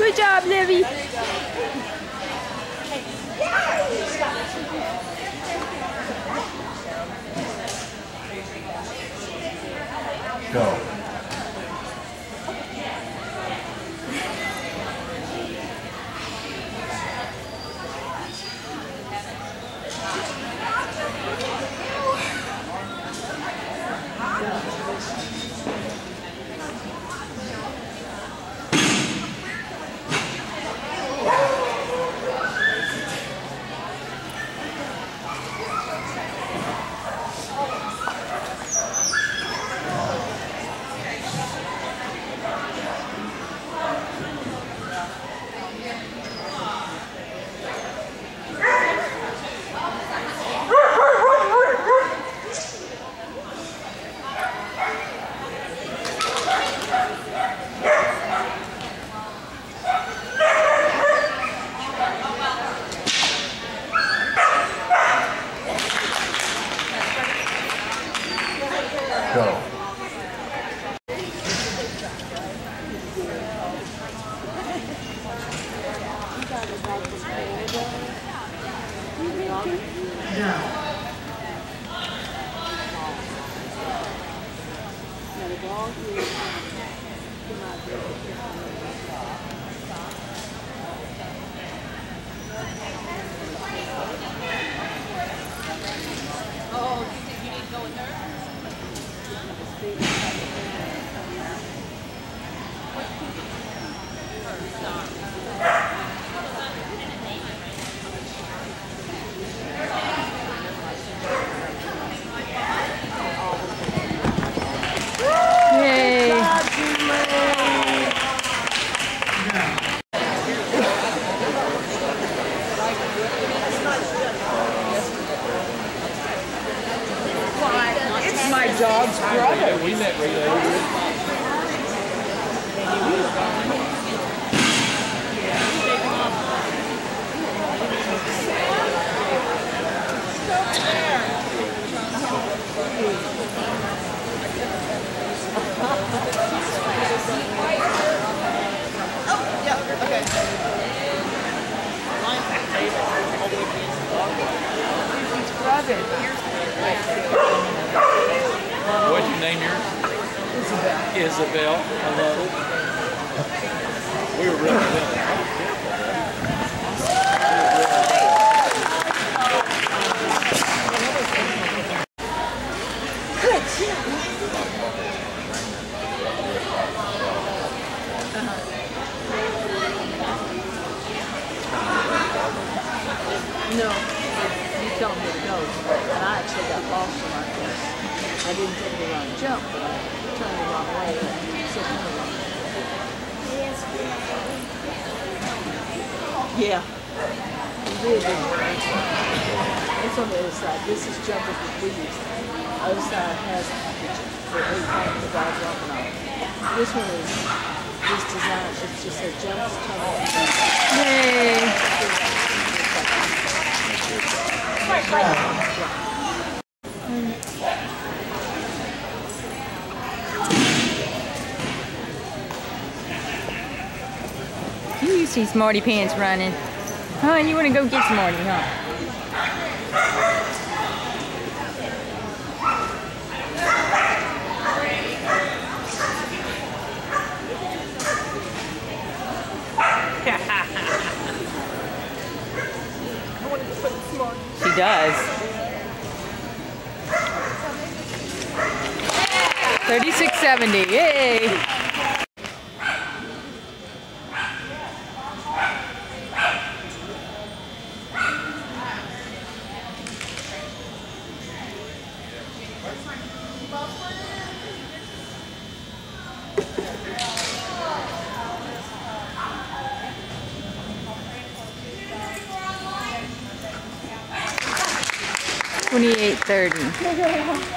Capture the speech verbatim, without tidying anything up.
Good job, Livy. Go. Go. Oh, you think you didn't go with her? Yay. It's my dog's brother. We met right What'd you name yours? Isabel. Isabel. Hello. We were representing. No, you told me to go, and I actually got lost in my course. I didn't take the wrong jump, but I turned the wrong way and took the wrong way. Yeah, really good. It's on the other side. This is jumping with leaves. The other side has the eight times the dog jumping on. This one is this design. It's just a jump tunnel. Yay. You see Smartie Pants running. Huh? You want to go get Smartie, huh? She does. thirty-six seventy, yay! twenty-eight thirty.